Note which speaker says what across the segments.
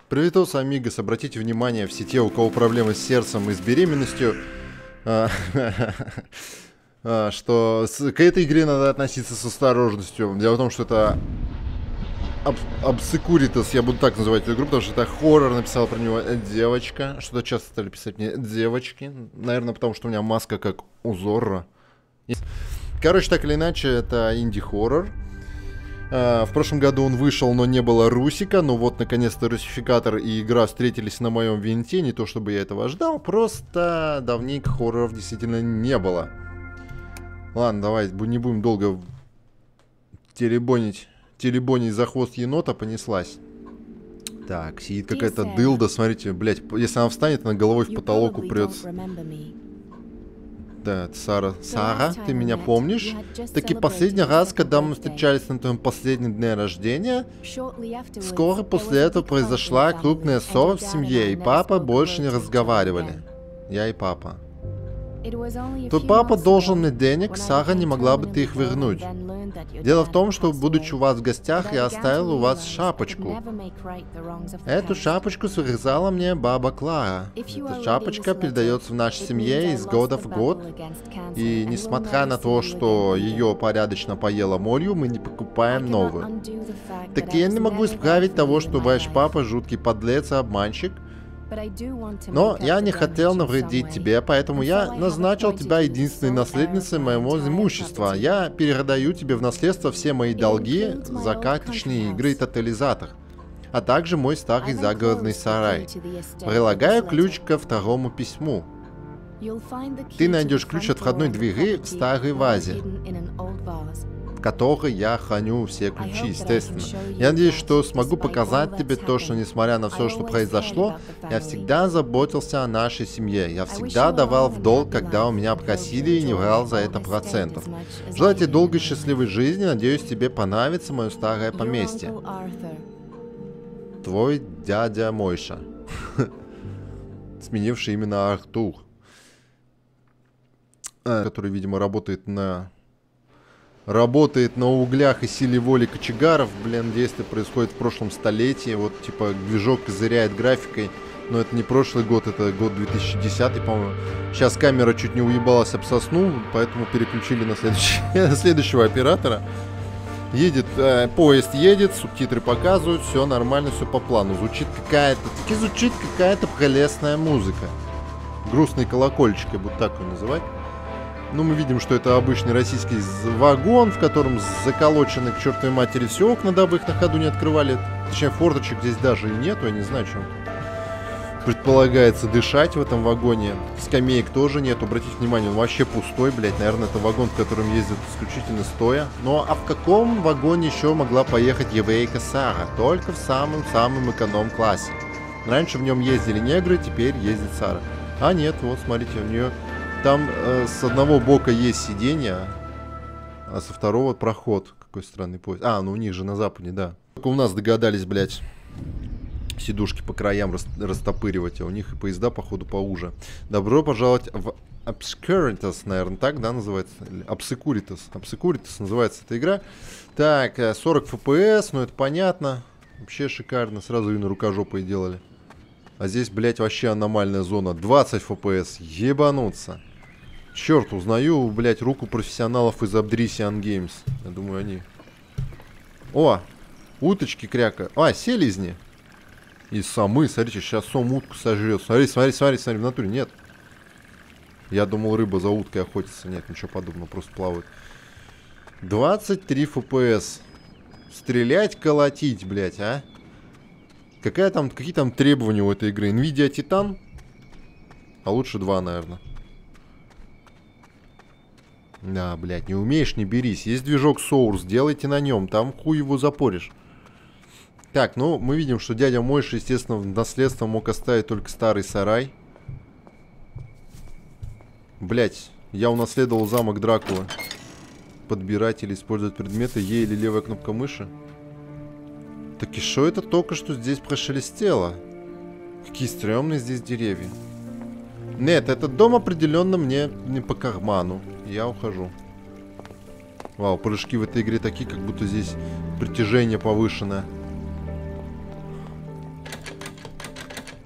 Speaker 1: Привет, амигос. Обратите внимание, все те, у кого проблемы с сердцем и с беременностью, что к этой игре надо относиться с осторожностью. Дело в том, что это Obscuritas, я буду так называть эту игру, потому что это хоррор, написала про него девочка. Что-то часто стали писать мне девочки. Наверное, потому что у меня маска как у Зорро. Короче, так или иначе, это инди-хоррор. В прошлом году он вышел, но не было русика. Но вот, наконец-то, русификатор и игра встретились на моем винте. Не то, чтобы я этого ждал, просто давненько хорроров действительно не было. Ладно, давай, не будем долго теребонить за хвост енота, понеслась. Так, сидит какая-то дылда, смотрите, блять, если она встанет, она головой в потолок упрется. Да, Сара. Сара, ты меня помнишь? Таки последний раз, когда мы встречались на твоем последнем дне рождения, вскоре после этого произошла крупная ссора в семье, и папа больше не разговаривали. Я и папа. Твой папа должен мне денег, Сара, не могла бы ты их вернуть. Дело в том, что, будучи у вас в гостях, я оставил у вас шапочку. Эту шапочку связала мне баба Клара. Эта шапочка передается в нашей семье из года в год. И несмотря на то, что ее порядочно поела молью, мы не покупаем новую. Так я не могу исправить того, что ваш папа жуткий подлец и обманщик. Но я не хотел навредить тебе, поэтому я назначил тебя единственной наследницей моего имущества. Я передаю тебе в наследство все мои долги за карточные игры и тотализатор, а также мой старый загородный сарай. Прилагаю ключ ко второму письму. Ты найдешь ключ от входной двери в старой вазе, в которой я храню все ключи, естественно. Я надеюсь, что смогу показать тебе то, что, несмотря на все, что произошло, я всегда заботился о нашей семье. Я всегда давал в долг, когда у меня просили, и не врал за это процентов. Желаю тебе долгой счастливой жизни. Надеюсь, тебе понравится мое старое поместье. Твой дядя Мойша. Сменивший именно Артур. Который, видимо, работает на углях и силе воли кочегаров. Блин, действие происходит в прошлом столетии. Вот, типа, движок козыряет графикой. Но это не прошлый год, это год 2010, по-моему. Сейчас камера чуть не уебалась об сосну, поэтому переключили на следующего оператора. Едет, поезд едет, субтитры показывают, все нормально, все по плану. Звучит какая-то прелестная музыка. Грустный колокольчик, я буду так его называть. Ну, мы видим, что это обычный российский вагон, в котором заколочены к чертовой матери все окна, дабы их на ходу не открывали. Точнее, форточек здесь даже и нету, я не знаю, чем предполагается дышать в этом вагоне. Скамеек тоже нету, обратите внимание, он вообще пустой, блядь. Наверное, это вагон, в котором ездят исключительно стоя. Ну, а в каком вагоне еще могла поехать еврейка Сара? Только в самом-самом эконом-классе. Раньше в нем ездили негры, теперь ездит Сара. А нет, вот, смотрите, у нее... Там с одного бока есть сиденье, а со второго проход. Какой странный поезд. А, ну у них же на западе, да. Только у нас догадались, блядь, сидушки по краям растопыривать, а у них и поезда, походу, поуже. Добро пожаловать в Obscuritas, наверное, так, да, называется? Obscuritas. Obscuritas называется эта игра. Так, 40 FPS, ну это понятно. Вообще шикарно, сразу и на рукожопой делали. А здесь, блядь, вообще аномальная зона. 20 FPS, ебануться. Черт, узнаю, блядь, руку профессионалов из Obdrisian Games. Я думаю, они... О, уточки кряка. А, селезни. И самы, смотрите, сейчас сом утку сожрет. Смотри, в натуре, нет. Я думал, рыба за уткой охотится. Нет, ничего подобного, просто плавает. 23 FPS. Стрелять, колотить, блядь, а? Какие там требования у этой игры? Nvidia Titan? А лучше 2, наверное. Да, блядь, не умеешь, не берись. Есть движок Source, делайте на нем. Там хуй его запоришь. Так, ну, мы видим, что дядя Мойша, естественно, в наследство мог оставить только старый сарай. Блядь, я унаследовал замок Дракулы. Подбирать или использовать предметы, Е или левая кнопка мыши. Так и что это только что здесь прошелестело? Какие стрёмные здесь деревья. Нет, этот дом определенно мне не по карману. Я ухожу. Вау, прыжки в этой игре такие, как будто здесь притяжение повышенное.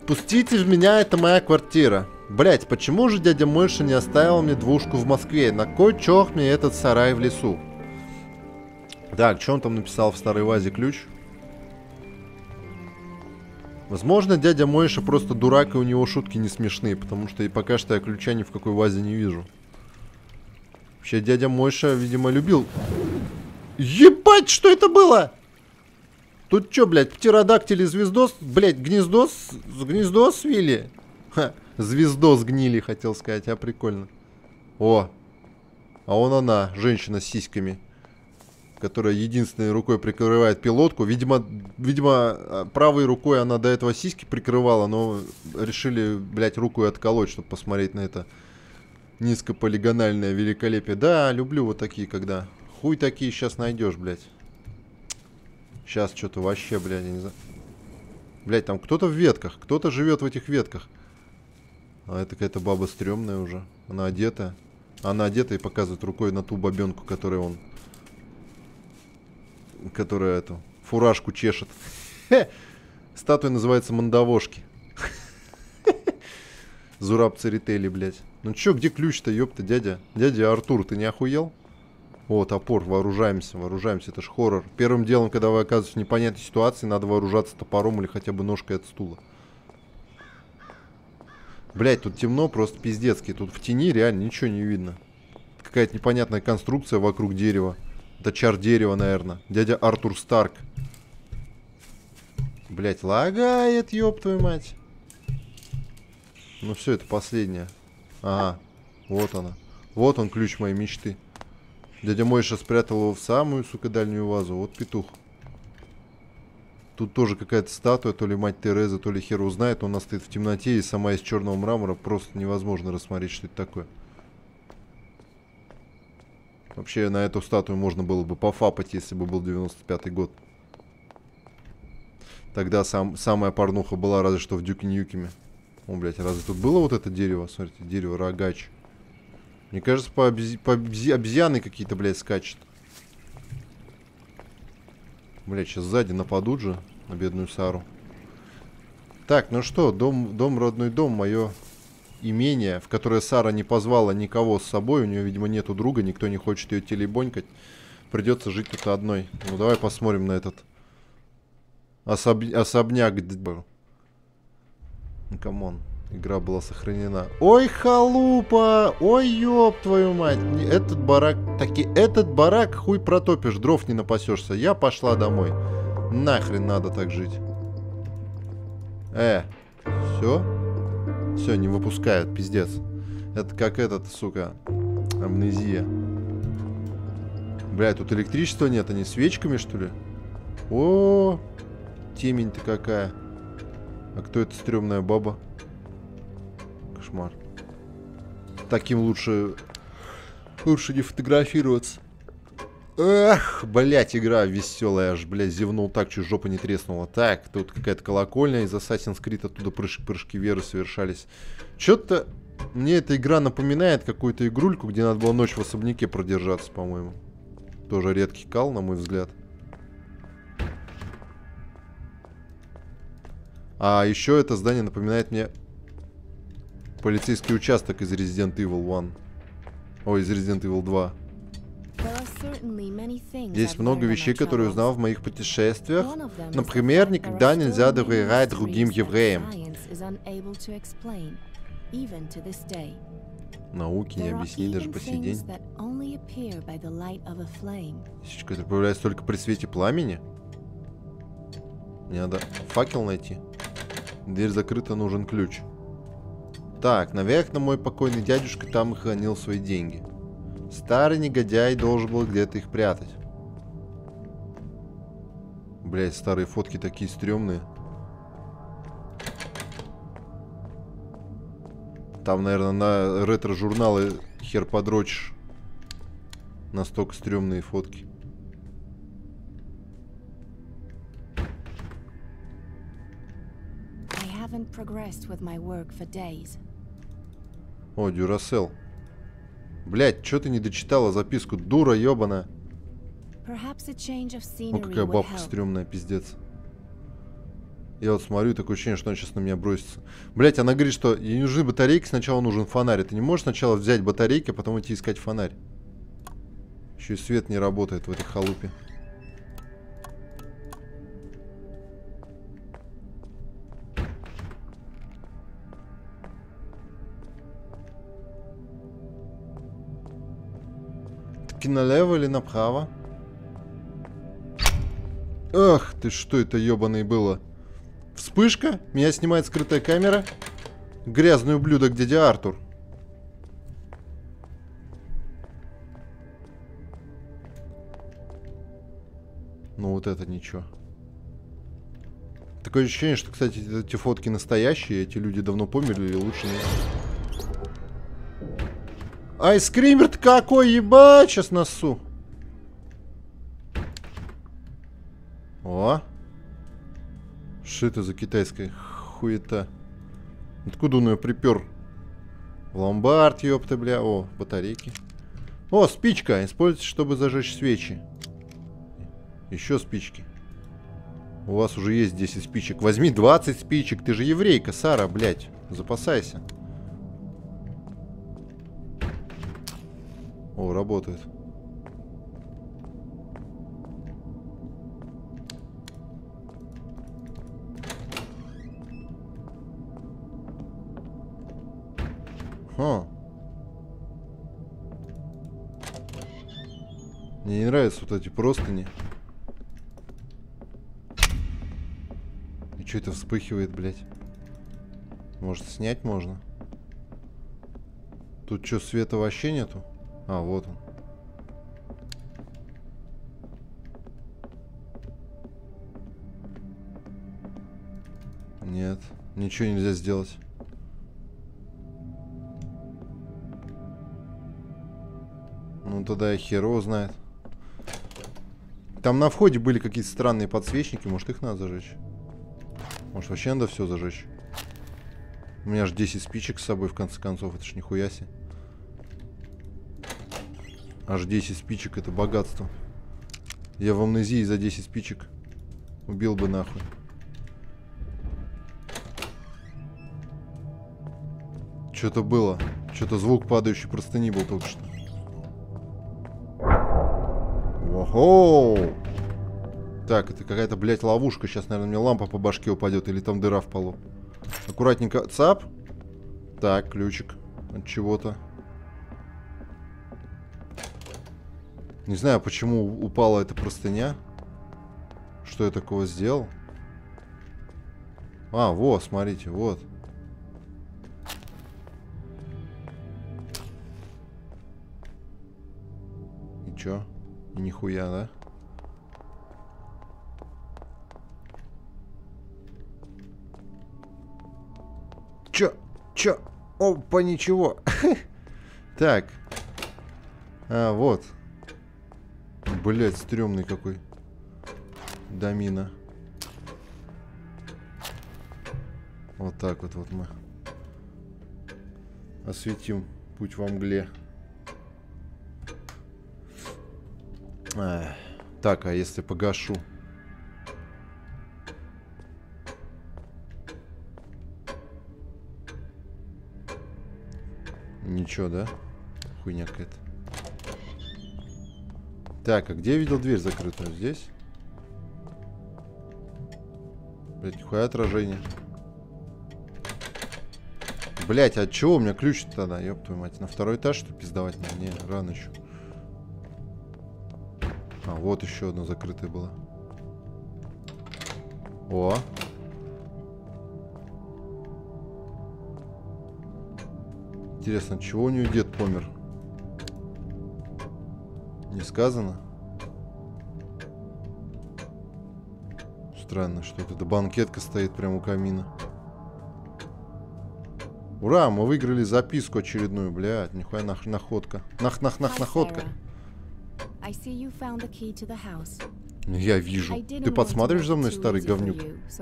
Speaker 1: Пустите в меня, это моя квартира. Блять, почему же дядя Мойша не оставил мне двушку в Москве? На кой черт мне этот сарай в лесу? Так, что он там написал в старой вазе? Ключ? Возможно, дядя Мойша просто дурак, и у него шутки не смешные, потому что и пока что я ключа ни в какой вазе не вижу. Вообще, дядя Мойша, видимо, любил... Ебать, что это было? Тут что, блядь, птеродактили звездос... Блядь, гнездо свили? Ха, звездо сгнили, хотел сказать, а прикольно. О, а вон она, женщина с сиськами, которая единственной рукой прикрывает пилотку. Видимо, правой рукой она до этого сиськи прикрывала, но решили, блядь, руку отколоть, чтобы посмотреть на это низкополигональное великолепие. Да, люблю вот такие, когда... Хуй такие сейчас найдешь, блядь. Сейчас что-то вообще, блядь, я не знаю. Блядь, там кто-то в ветках. Кто-то живет в этих ветках. А это какая-то баба стрёмная уже. Она одета. Она одета и показывает рукой на ту бабенку, которая эту фуражку чешет. Статуя называется Мандавошки. Зураб Церетели, блядь. Ну чё, где ключ-то, ёпта, дядя? Дядя Артур, ты не охуел? О, топор, вооружаемся, это ж хоррор. Первым делом, когда вы оказываетесь в непонятной ситуации, надо вооружаться топором или хотя бы ножкой от стула. Блять, тут темно, просто пиздецкий. Тут в тени реально ничего не видно. Какая-то непонятная конструкция вокруг дерева. Это чар дерева, наверное. Дядя Артур Старк. Блять, лагает, ёб твою мать. Ну все, это последнее. Ага, вот она. Вот он, ключ моей мечты. Дядя Мойша спрятал его в самую, сука, дальнюю вазу. Вот петух. Тут тоже какая-то статуя, то ли мать Тереза, то ли хер узнает. Она стоит в темноте и сама из черного мрамора. Просто невозможно рассмотреть, что это такое. Вообще, на эту статую можно было бы пофапать, если бы был 95-й год. Тогда самая порнуха была разве что в Дюке Ньюкеме. О, блядь, разве тут было вот это дерево? Смотрите, дерево рогач. Мне кажется, обезьяны какие-то, блядь, скачут. Блядь, сейчас сзади нападут же на бедную Сару. Так, ну что, родной дом, мое имение, в которое Сара не позвала никого с собой. У нее, видимо, нету друга, никто не хочет ее телебонькать. Придется жить тут одной. Ну, давай посмотрим на этот особняк. Камон. Игра была сохранена. Ой, халупа! Ой, ёб твою мать! Этот барак хуй протопишь, дров не напасешься. Я пошла домой. Нахрен надо так жить. Все? Все, не выпускают, пиздец. Это как этот, сука, амнезия. Бля, тут электричества нет, они свечками, что ли? О, темень-то какая. А кто эта стрёмная баба? Кошмар. Таким лучше не фотографироваться. Эх, блять, игра веселая, аж, блядь, зевнул так, чуть жопа не треснула. Так, тут какая-то колокольня из Assassin's Creed, оттуда прыжки веры совершались. Чё-то мне эта игра напоминает какую-то игрульку, где надо было ночь в особняке продержаться, по-моему. Тоже редкий кал, на мой взгляд. А еще это здание напоминает мне полицейский участок из Resident Evil 1. Ой, из Resident Evil 2. Есть много вещей, которые узнал в моих путешествиях. Например, никогда нельзя доверять другим евреям. Науки не объяснить даже по сей день. Вещичка, которая появляется только при свете пламени? Мне надо факел найти. Дверь закрыта, нужен ключ. Так, наверное, мой покойный дядюшка там и хранил свои деньги. Старый негодяй должен был где-то их прятать. Блять, старые фотки такие стрёмные. Там, наверное, на ретро-журналы хер подрочишь. Настолько стрёмные фотки. О, Дюрасел. Блять, чё ты не дочитала записку, дура ёбана. Ну какая бабка стрёмная, пиздец. Я вот смотрю, такое ощущение, что она сейчас на меня бросится. Блять, она говорит, что ей нужны батарейки, сначала нужен фонарь. Ты не можешь сначала взять батарейки, а потом идти искать фонарь. Еще и свет не работает в этой халупе. Таки налево или направо? Ах, ты что это ебаный было? Вспышка? Меня снимает скрытая камера? Грязный ублюдок дядя Артур. Ну вот это ничего. Такое ощущение, что, кстати, эти фотки настоящие, эти люди давно померли или лучше нет. Айскример-то какой, ебать, сейчас носу. О. Что это за китайская хуета? Откуда он ее припер? В ломбард, ёпта, бля. О, батарейки. О, спичка. Используйте, чтобы зажечь свечи. Еще спички. У вас уже есть 10 спичек. Возьми 20 спичек. Ты же еврейка, Сара, блядь. Запасайся. О, работает. Ха. Мне не нравятся вот эти простыни. И что это вспыхивает, блядь? Может, снять можно? Тут что, света вообще нету? А, вот он. Нет, ничего нельзя сделать. Ну тогда и хер его знает. Там на входе были какие-то странные подсвечники. Может, их надо зажечь? Может, вообще надо все зажечь? У меня же 10 спичек с собой, в конце концов. Это ж нихуя себе. Аж 10 спичек, это богатство. Я в амнезии за 10 спичек убил бы нахуй. Что-то было. Что-то звук падающей простыни был только что. Ого! Так, это какая-то, блядь, ловушка. Сейчас, наверное, мне лампа по башке упадет. Или там дыра в полу. Аккуратненько. Цап. Так, ключик. От чего-то. Не знаю, почему упала эта простыня. Что я такого сделал? А, вот, смотрите, вот. И чё? И нихуя, да? Чё? Опа, ничего. Так. А, вот. Блять, стрёмный какой. Домина. Вот так вот мы осветим путь во мгле. Так, а если погашу? Ничего, да? Хуйня какая-то. Так, а где я видел дверь закрытую? Здесь? Блять, нихуя отражение. Блять, а от чего у меня ключ тогда? Ёб твою мать. На второй этаж, что пиздавать надо? Не, рано еще. А, вот еще одна закрытая была. О! Интересно, от чего у нее дед помер? Не сказано? Странно, что это банкетка стоит прямо у камина. Ура, мы выиграли записку очередную, блядь, нихуя находка. Находка. Я вижу. Ты подсматриваешь за мной, старый говнюк?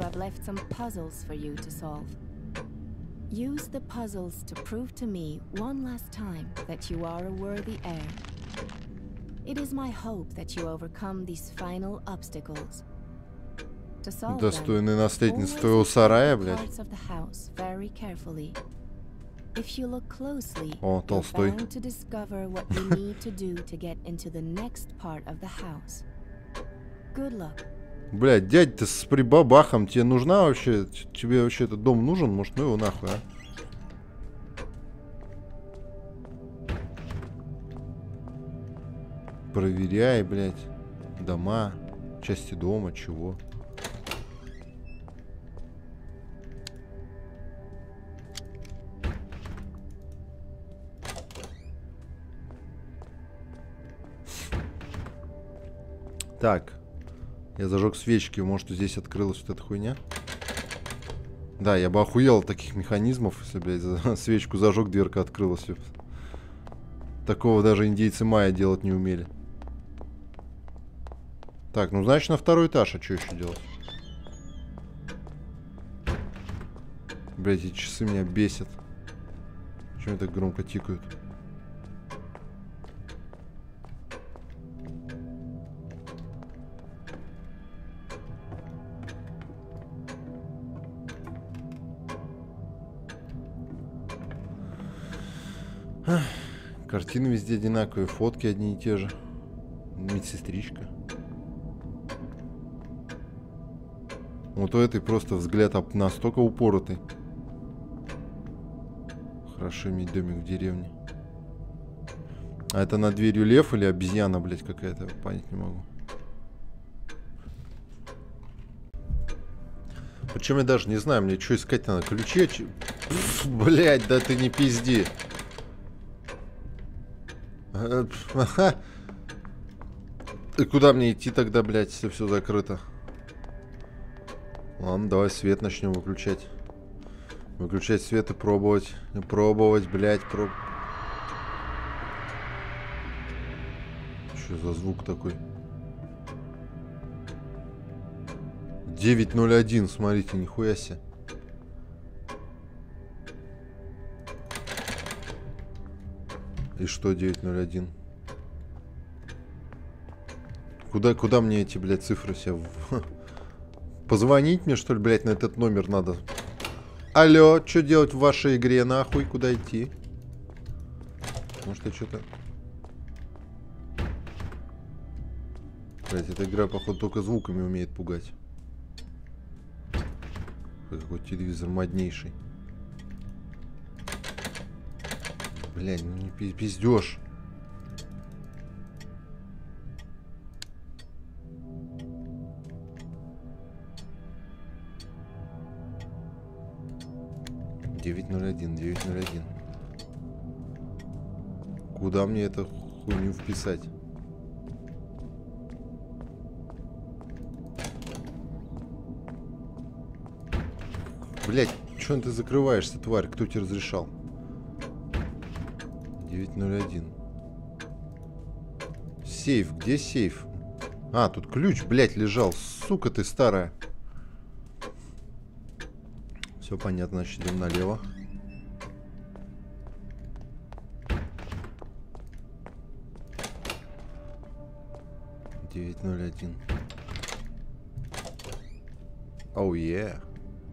Speaker 2: Use the puzzles to prove to me one last time that you are a worthy heir. It is my hope that you overcome these final obstacles.
Speaker 1: Достойная наследница твоего сарая, блядь. О, Толстой. Блядь, дядь, ты с прибабахом, тебе нужна вообще, тебе вообще этот дом нужен? Может, ну его нахуй, а? Проверяй, блядь, дома, части дома, чего? Так, я зажег свечки, может, здесь открылась вот эта хуйня? Да, я бы охуел от таких механизмов, если, блядь, свечку зажег, дверка открылась. Такого даже индейцы майя делать не умели. Так, ну значит на второй этаж, а что еще делать? Блядь, эти часы меня бесят. Почему они так громко тикают? Картины везде одинаковые, фотки одни и те же. Медсестричка. Вот у этой просто взгляд настолько упоротый. Хорошо иметь домик в деревне. А это над дверью лев или обезьяна, блядь, какая-то? Понять не могу. Причем я даже не знаю, мне что искать надо. Ключи? Блядь, да ты не пизди. И куда мне идти тогда, блядь, если все закрыто? Ладно, давай свет начнем выключать. Выключать свет и пробовать. И пробовать, блядь, Что за звук такой? 9:01, смотрите, нихуя себе. И что 9:01? Куда мне эти, блядь, цифры себе? Позвонить мне, что ли, блядь, на этот номер надо? Алло, что делать в вашей игре, нахуй? Куда идти? Может, я что-то... Блядь, эта игра, походу, только звуками умеет пугать. Какой телевизор моднейший. Блядь, ну не пиздёшь. (9:01). Куда мне эту хуйню вписать? Блядь, чё ты закрываешься, тварь? Кто тебе разрешал? 9:01. Сейф, где сейф? А, тут ключ, блядь, лежал. Сука ты старая. Все понятно, значит, идем налево. (9:01). Оу, yeah.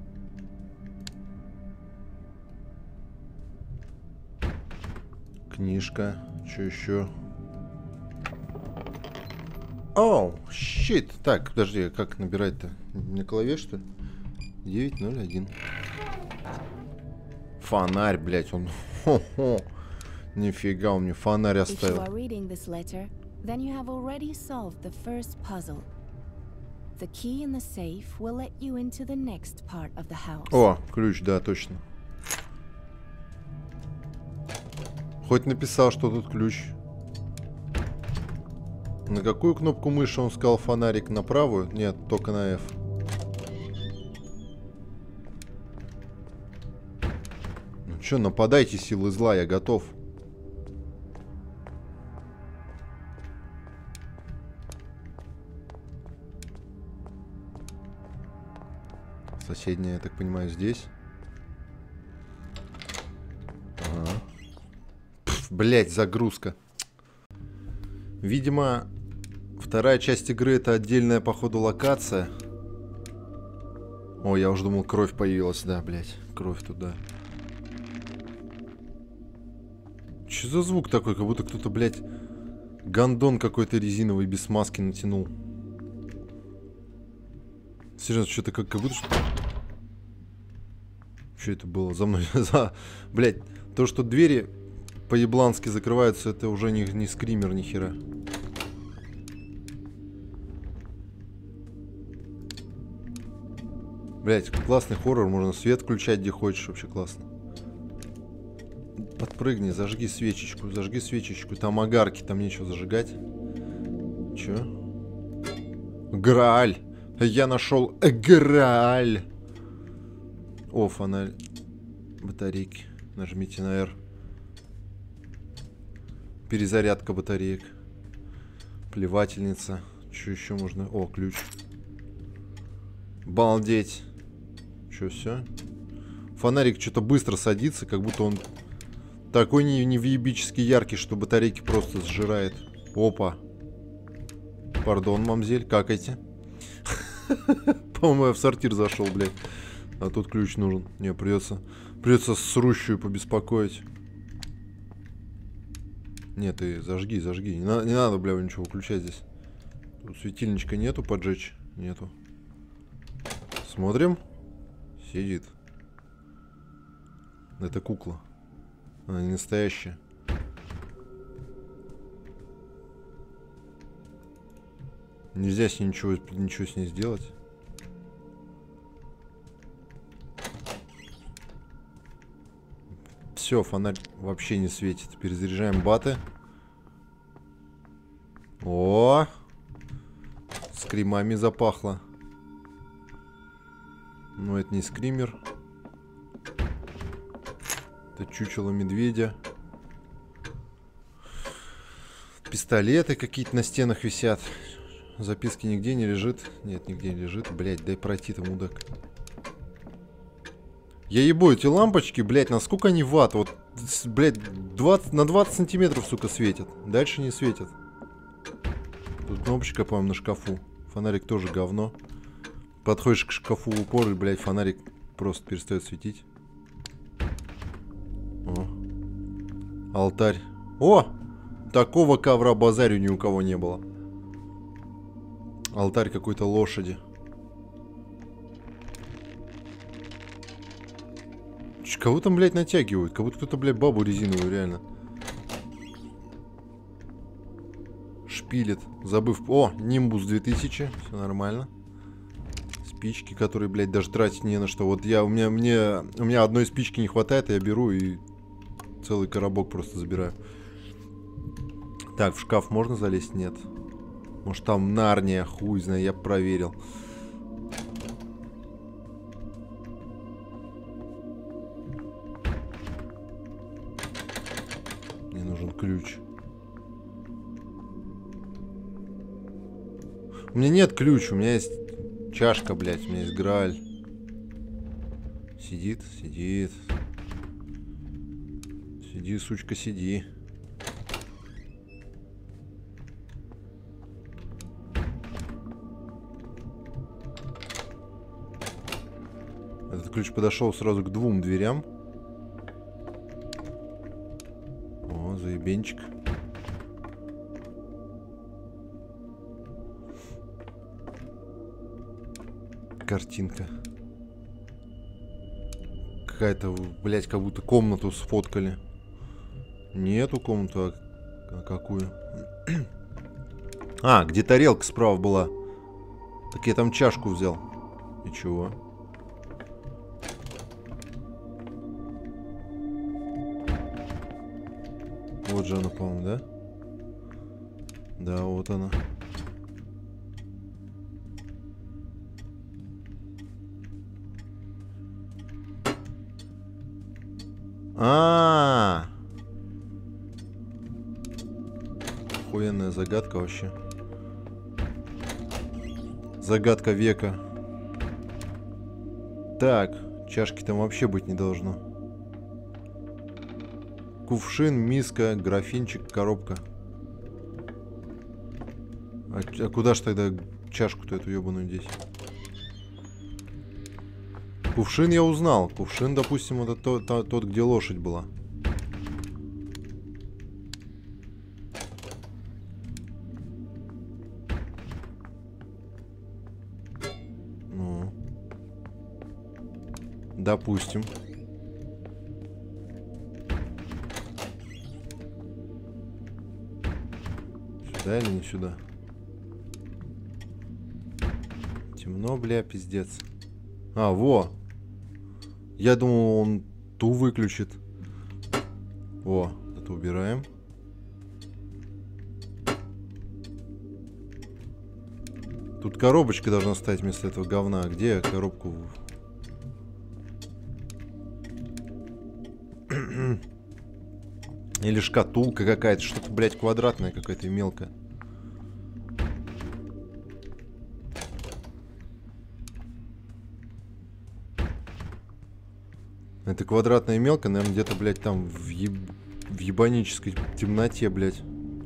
Speaker 1: Книжка. Что еще? Оу, щит. Так, подожди, как набирать-то? На клаве, что ли? 9:01. Фонарь, блядь, он... Хо-хо. Нифига, он мне фонарь оставил. О, ключ, да, точно. Хоть написал, что тут ключ. На какую кнопку мыши он сказал фонарик? На правую? Нет, только на F. Ну чё, нападайте, силы зла, я готов. Соседняя, я так понимаю, здесь. Ага. Блять, загрузка. Видимо, вторая часть игры — это отдельная, походу, локация. О, я уже думал, кровь появилась. Да, блядь. Кровь туда. Че за звук такой? Как будто кто-то, блядь, гондон какой-то резиновый без маски натянул. Серьезно, что-то как будто... Что это было? За мной... Блядь, то, что двери по-еблански закрываются, это уже не скример, ни хера. Блядь, классный хоррор, можно свет включать где хочешь, вообще классно. Подпрыгни, зажги свечечку, там огарки, там нечего зажигать. Чё? Грааль! Я нашел Грааль! О, фонарь. Батарейки. Нажмите на R. Перезарядка батареек. Плевательница. Что еще можно? О, ключ. Балдеть. Что, все? Фонарик что-то быстро садится, как будто он такой невъебически яркий, что батарейки просто сжирает. Опа. Пардон, мамзель, какайте. По-моему, я в сортир зашел, блядь. А тут ключ нужен. Не, придется срущую побеспокоить. Нет, ты зажги. Не надо, бля, ничего выключать здесь. Тут светильничка нету поджечь? Нету. Смотрим. Сидит. Это кукла. Она не настоящая. Нельзя с ней ничего с ней сделать. Все, фонарь вообще не светит. Перезаряжаем баты. О! Скримами запахло. Но это не скример. Это чучело медведя. Пистолеты какие-то на стенах висят. Записки нигде не лежит. Нет, нигде не лежит. Блять, дай пройти-то, мудак. Я ебу эти лампочки, блять, насколько они ватт. Вот, блять, на 20 сантиметров, сука, светят. Дальше не светят. Тут кнопочка, по-моему, на шкафу. Фонарик тоже говно. Подходишь к шкафу в упор, и, блядь, фонарик просто перестает светить. О. Алтарь. О! Такого ковра базарю ни у кого не было. Алтарь какой-то лошади. Кого там, блядь, натягивают? Как будто кто-то, блядь, бабу резиновую, реально. Шпилит. Забыв... О, Нимбус 2000. Все нормально. Спички, которые, блядь, даже тратить не на что. Вот у меня одной спички не хватает, я беру и целый коробок просто забираю. Так, в шкаф можно залезть? Нет. Может, там Нарния, хуй знает, я проверил. Мне нужен ключ. У меня нет ключа, у меня есть чашка, блядь, у меня есть Грааль. Сидит. Сиди, сучка, сиди. Этот ключ подошел сразу к двум дверям. О, заебенчик. Картинка. Какая-то, блядь, как будто комнату сфоткали. Не эту комнату, а какую? А, где тарелка справа была. Так я там чашку взял. И чего? Вот же она, по-моему, да? Да, вот она. А-а-а! Охуенная загадка вообще. Загадка века. Так, чашки там вообще быть не должно. Кувшин, миска, графинчик, коробка. А куда ж тогда чашку-то эту ебаную здесь? Кувшин я узнал. Кувшин, допустим, это тот, где лошадь была. Ну. Допустим. Сюда или не сюда? Темно, бля, пиздец. А, во. Я думал, он ту выключит. О, это убираем. Тут коробочка должна стоять вместо этого говна. Где я коробку? Или шкатулка какая-то. Что-то, блядь, квадратное какое-то и мелкое. Это квадратная и мелкая, наверное, где-то, блядь, там в ебанической темноте, блядь.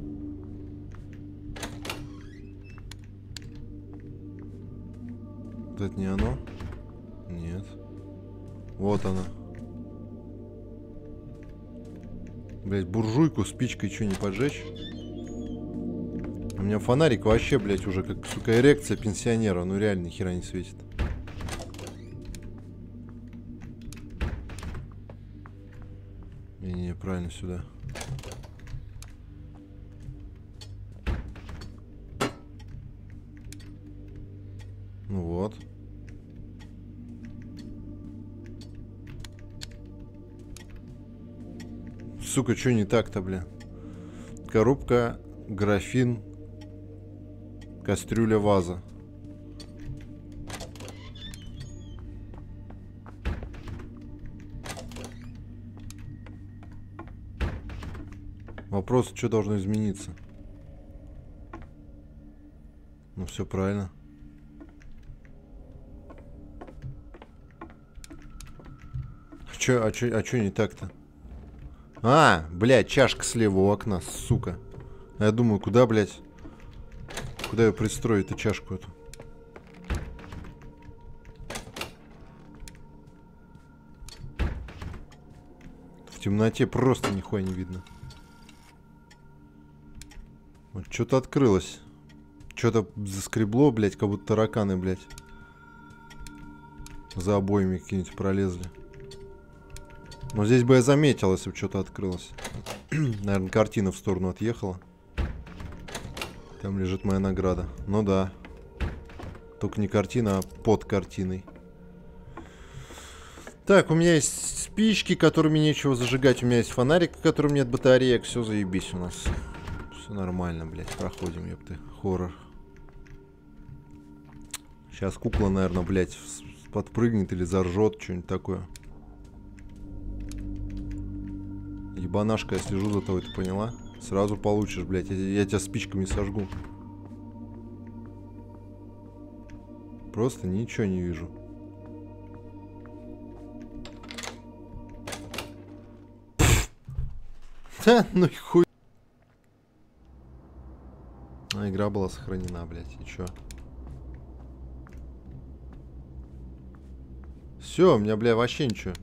Speaker 1: Вот это не оно? Нет. Вот она. Блядь, буржуйку спичкой что не поджечь? У меня фонарик вообще, блядь, уже как, сука, эрекция пенсионера. Ну реально, ни хера не светит. Не, правильно, сюда. Ну вот. Сука, что не так-то, бля? Коробка, графин, кастрюля, ваза. Вопрос, что должно измениться? Ну, все правильно. А чё не так-то? А, блядь, чашка слева у окна, сука. А я думаю, куда, блядь? Куда ее пристроить, эту чашку эту? В темноте просто нихуя не видно. Вот что-то открылось. Что-то заскребло, блядь, как будто тараканы, блядь. За обоями какие-нибудь пролезли. Но здесь бы я заметил, если бы что-то открылось. Наверное, картина в сторону отъехала. Там лежит моя награда. Ну да. Только не картина, а под картиной. Так, у меня есть спички, которыми нечего зажигать. У меня есть фонарик, в котором нет батареек. Все заебись у нас. Все нормально, блядь. Проходим, ёпты. Хоррор. Сейчас кукла, наверное, блядь, подпрыгнет или заржет. Что-нибудь такое. Ебанашка, я слежу за тобой, ты поняла? Сразу получишь, блядь. Я тебя спичками сожгу. Просто ничего не вижу. Ха, ну и хуй. А игра была сохранена, блядь. И чё? Все, у меня, бля, вообще ничего.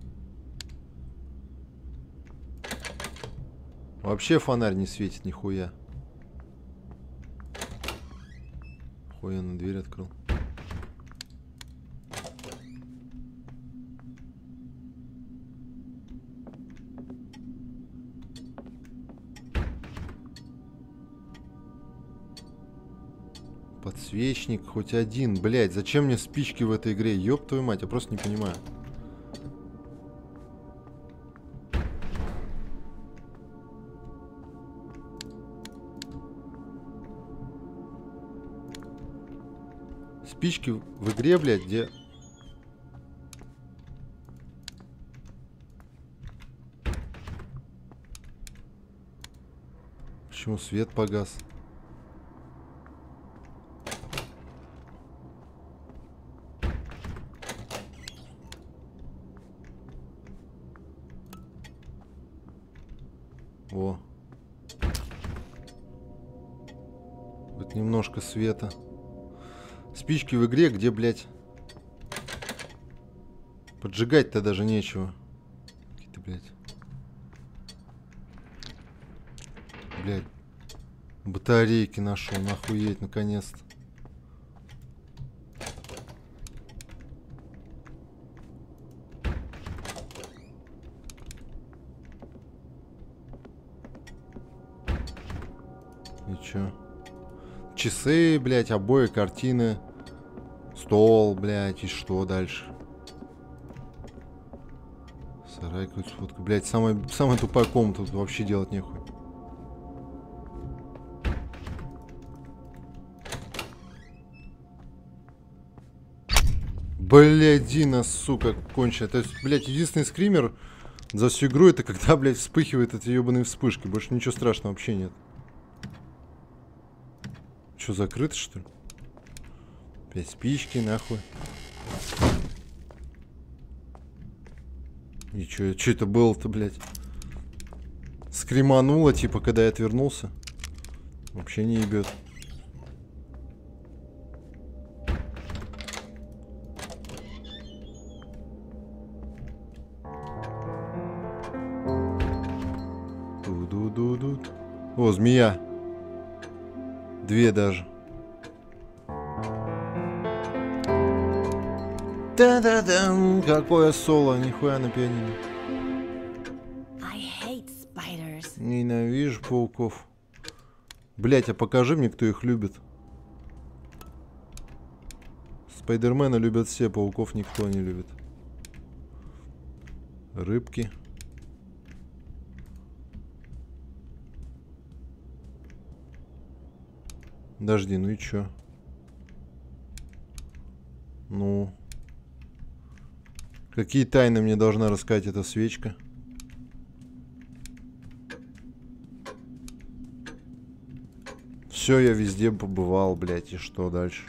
Speaker 1: Вообще фонарь не светит нихуя. Хуя на дверь открыл. Подсвечник хоть один, блядь. Зачем мне спички в этой игре? Ёб твою мать, я просто не понимаю. Спички в игре, блядь, где... Почему свет погас? О. Вот немножко света. Спички в игре, где, блядь... Поджигать-то даже нечего. Какие-то, блядь. Блядь. Батарейки нашел, нахуеть, наконец-то. И чё? Часы, блядь, обои, картины. Стол, блядь, и что дальше? Сарай какой-то сфотка. Блядь, самая тупая комната, тут вообще делать нехуй. Блядь, Дина, сука, конченая. То есть, блядь, единственный скример за всю игру это когда, блядь, вспыхивает эти ебаные вспышки. Больше ничего страшного вообще нет. Что, закрыто, что ли? Опять спички, нахуй. И что это было-то, блядь? Скримануло, типа, когда я отвернулся. Вообще не ебет. Ду-ду-ду-ду. О, змея. 2 даже. Да-да-да, какое соло, нихуя на пианино. Ненавижу пауков. Блять, а покажи мне, кто их любит. Спайдермена любят все, пауков никто не любит. Рыбки. Подожди, ну и чё? Ну. Какие тайны мне должна рассказать эта свечка? Все, я везде побывал, блядь, и что дальше?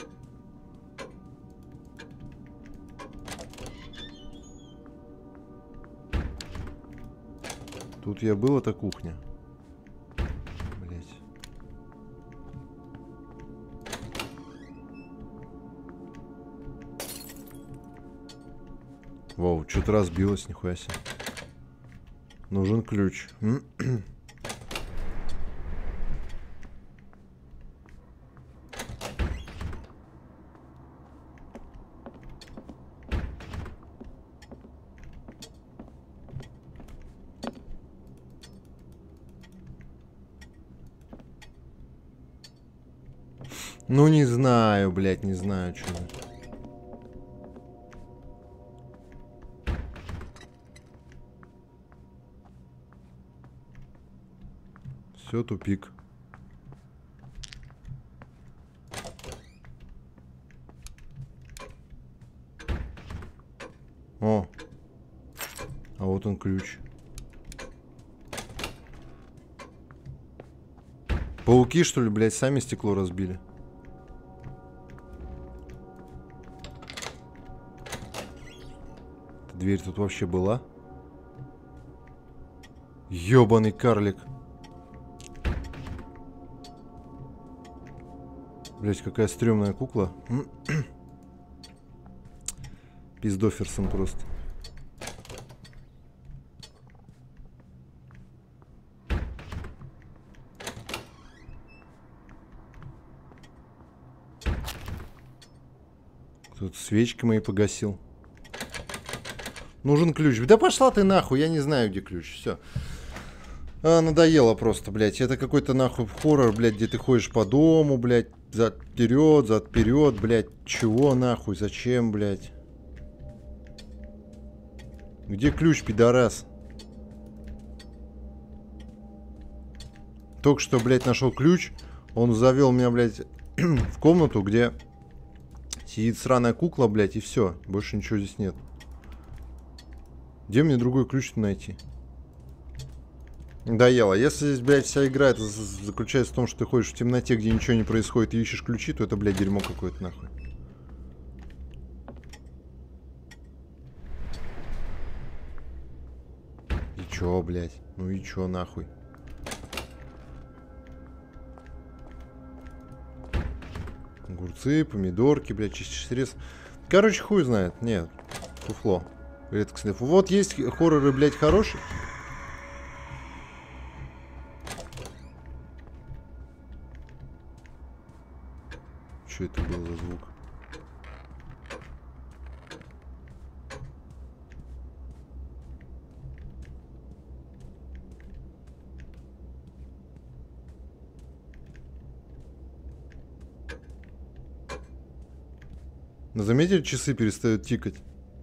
Speaker 1: Тут я был, это кухня. Блядь. Воу, что-то разбилось, нихуя себе. Нужен ключ. Ну не знаю, блядь, не знаю, что. Все, тупик. О, а вот он ключ. Пауки, что ли, блядь, сами стекло разбили? Дверь тут вообще была? Ёбаный карлик. Блять, какая стрёмная кукла. Пиздоферсон просто. Тут свечки мои погасил. Нужен ключ. Да пошла ты нахуй, я не знаю, где ключ. Все. Надоело просто, блядь. Это какой-то нахуй хоррор, блядь, где ты ходишь по дому, блядь. Зад-вперед, блядь. Чего нахуй? Зачем, блядь? Где ключ, пидорас? Только что, блядь, нашел ключ. Он завел меня, блядь, в комнату, где сидит сраная кукла, блядь, и все. Больше ничего здесь нет. Где мне другой ключ-то найти? Надоело. Если здесь, блядь, вся игра это заключается в том, что ты ходишь в темноте, где ничего не происходит, и ищешь ключи, то это, блядь, дерьмо какое-то, нахуй. И чё, блядь? Ну и чё, нахуй? Огурцы, помидорки, блядь, чистишь средств. Короче, хуй знает. Нет, фуфло. Редкостный. Вот есть хорроры, блядь, хорошие. Что это был за звук? Но заметили, часы перестают тикать?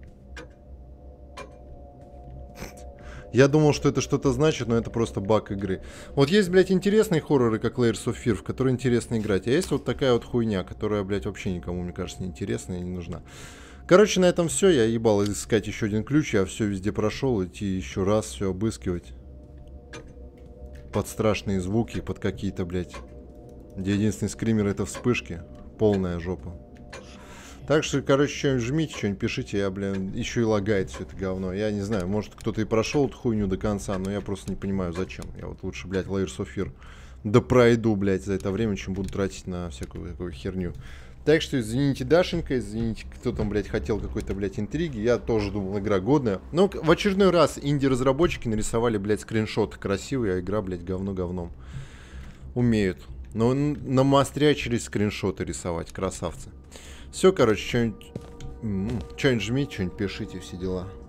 Speaker 1: Я думал, что это что-то значит, но это просто баг игры. Вот есть, блядь, интересные хорроры, как Layers of Fear, в которые интересно играть. А есть вот такая вот хуйня, которая, блядь, вообще никому, мне кажется, не интересна и не нужна. Короче, на этом все. Я ебал искать еще один ключ. Я все везде прошел. Идти еще раз все обыскивать. Под страшные звуки, под какие-то, блядь. Где единственный скример — это вспышки. Полная жопа. Так что, короче, что-нибудь жмите, что-нибудь пишите. Я, блин, еще и лагает все это говно. Я не знаю, может, кто-то и прошел эту хуйню до конца, но я просто не понимаю, зачем. Я вот лучше, блядь, Layers of Fear да пройду, блядь, за это время, чем буду тратить на всякую такую херню. Так что извините, Дашенька, извините, кто там, блядь, хотел какой-то, блядь, интриги. Я тоже думал, игра годная. Но в очередной раз инди-разработчики нарисовали, блядь, скриншоты красивые, а игра, блядь, говно говном. Умеют. Но намастрячились скриншоты рисовать, красавцы. Все, короче, что-нибудь жмите, что-нибудь пишите, все дела.